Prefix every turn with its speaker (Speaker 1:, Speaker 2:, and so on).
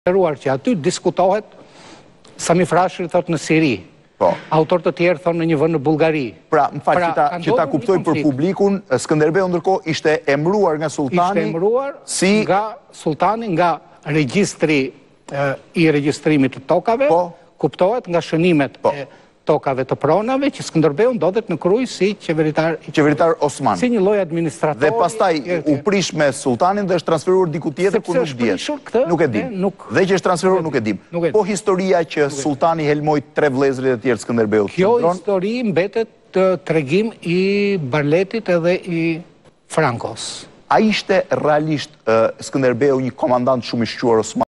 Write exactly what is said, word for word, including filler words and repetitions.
Speaker 1: që aty diskutohet Sami Frashëri thot në Siri.
Speaker 2: Po.
Speaker 1: Autor të tjerë thonë në një vend në Bullgari.
Speaker 2: Pra, më fal që ta, që ta kuptoj për publikun, Skënderbeu ndërkohë ishte emëruar nga sultani.
Speaker 1: Ishte emëruar
Speaker 2: si...
Speaker 1: nga sultani nga regjistri e, i regjistrimit të tokave,
Speaker 2: po.
Speaker 1: Kuptohet nga shënimet po. E tokave të pronave që Skënderbeu ndodhet në Krujë si qeveritar
Speaker 2: qeveritar Osman.
Speaker 1: Si një lloj administratori.
Speaker 2: Dhe pastaj u prish me sultanin dhe është transferuar diku tjetër ku nuk dihet. Nuk e dim.
Speaker 1: Nuk...
Speaker 2: Dhe që është transferuar nuk e dim. Nuk e dim. Po historia që sultani helmoi tre vëllezërit e tjerë Skënderbeut.
Speaker 1: Kjo histori mbetet të tregim i Barletit edhe i Frankos.
Speaker 2: A ishte realisht uh, Skënderbeu një komandant shumë i shquar Osman?